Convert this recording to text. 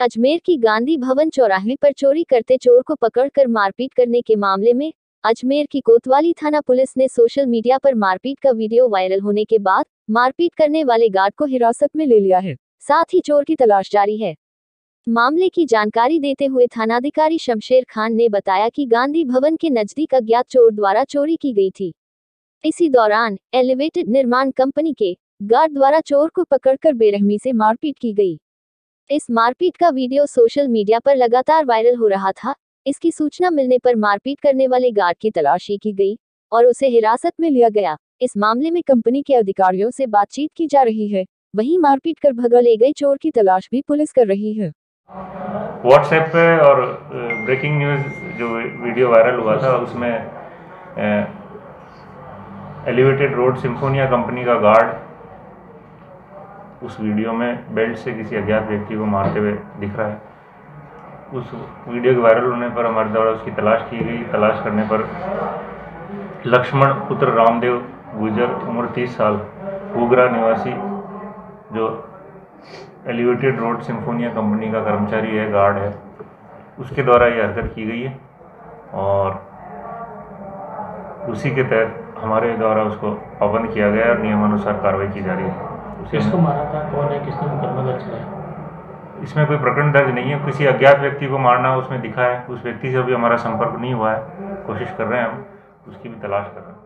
अजमेर की गांधी भवन चौराहे पर चोरी करते चोर को पकड़कर मारपीट करने के मामले में अजमेर की कोतवाली थाना पुलिस ने सोशल मीडिया पर मारपीट का वीडियो वायरल होने के बाद मारपीट करने वाले गार्ड को हिरासत में ले लिया है। साथ ही चोर की तलाश जारी है। मामले की जानकारी देते हुए थानाधिकारी शमशेर खान ने बताया कि गांधी भवन के नजदीक अज्ञात चोर द्वारा चोरी की गई थी। इसी दौरान एलिवेटेड निर्माण कंपनी के गार्ड द्वारा चोर को पकड़कर बेरहमी से मारपीट की गई। इस मारपीट का वीडियो सोशल मीडिया पर लगातार वायरल हो रहा था। इसकी सूचना मिलने पर मारपीट करने वाले गार्ड की तलाशी की गई और उसे हिरासत में लिया गया। इस मामले में कंपनी के अधिकारियों से बातचीत की जा रही है। वहीं मारपीट कर भगा ले गए चोर की तलाश भी पुलिस कर रही है। व्हाट्सएप पे और ब्रेकिंग न्यूज़ जो वीडियो वायरल हुआ था उसमें एलिवेटेड रोड सिम्फोनिया कंपनी का गार्ड उस वीडियो में बेल्ट से किसी अज्ञात व्यक्ति को मारते हुए दिख रहा है। उस वीडियो के वायरल होने पर हमारे द्वारा उसकी तलाश की गई। तलाश करने पर लक्ष्मण पुत्र रामदेव गुजर उम्र 30 साल घूगरा निवासी जो एलिवेटेड रोड सिम्फोनिया कंपनी का कर्मचारी है, गार्ड है, उसके द्वारा ये हरकत की गई है और उसी के तहत हमारे द्वारा उसको पाबंद किया गया और नियमानुसार कार्रवाई की जा रही है। किसको मारा था, कौन है, किसने मुकदमा दर्ज किया? इसमें कोई प्रकरण दर्ज नहीं है। किसी अज्ञात व्यक्ति को मारना उसमें दिखा है। उस व्यक्ति से अभी हमारा संपर्क नहीं हुआ है। कोशिश कर रहे हैं हम उसकी भी तलाश कर रहे हैं।